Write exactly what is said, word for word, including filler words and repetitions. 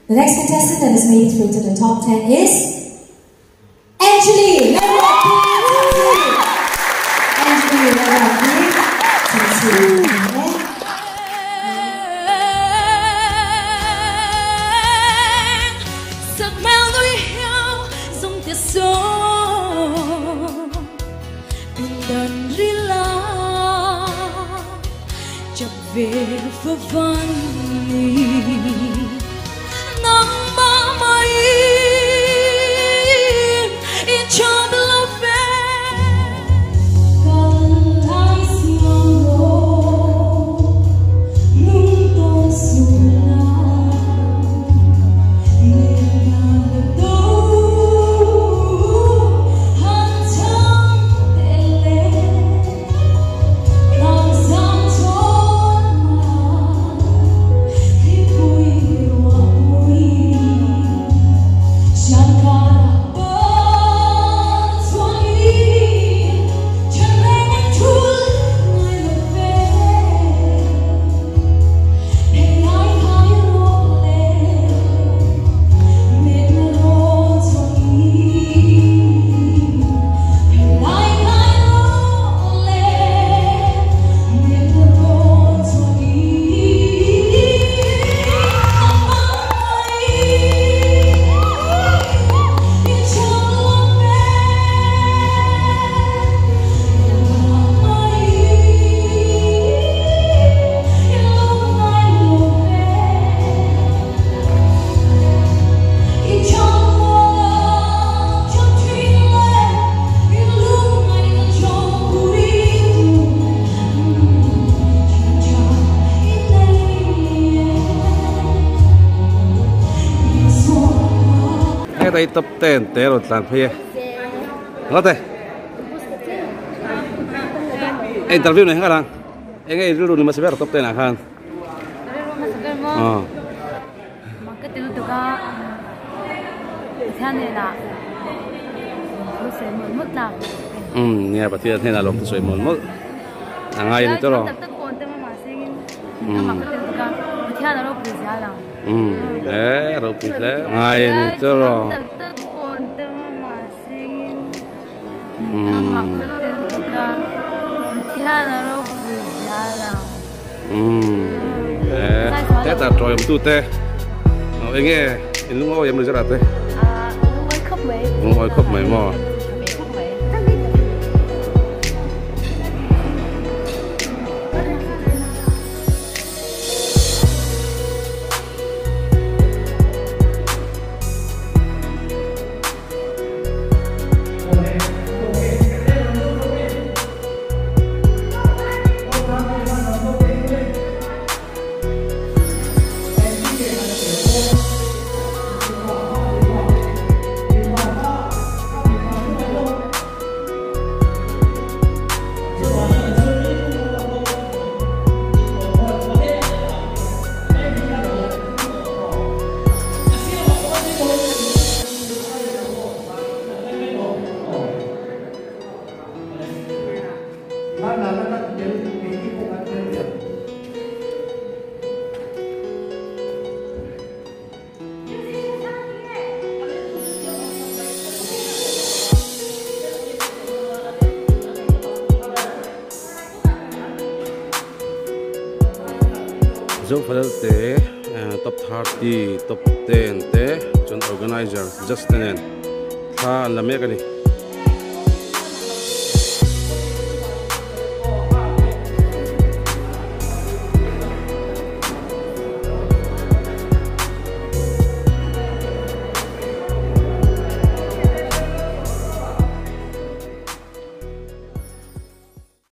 The next contestant that has made it through to the top ten is Angeli. Let her up, please. Angeli, let her up, please. Giấc mơ đuổi theo dòng tiết gió từng đàn ri la chập về phố văn nắng ba mây in trong lâu về cần ai xiang rô nung tôn xuân đây tập tên tế rồi làm phê ngót đây interview này hả lang anh ấy dulu masih ber top ten akan oh maka itu juga sana lah terus saya mut lah hmm ya berarti ada yang lalu sesuai mut angai itu loh maka itu juga sana lalu bisa lah hmm eh lalu bisa angai itu loh Hmm, eh, tết là trò em tu tê, anh nghe, anh lúc đó em được rất là tê, à, lúc ấy khóc mấy, lúc ấy khóc mấy mò. Zo fadal te top thirty top ten te chon organizer just tenen tha lame kani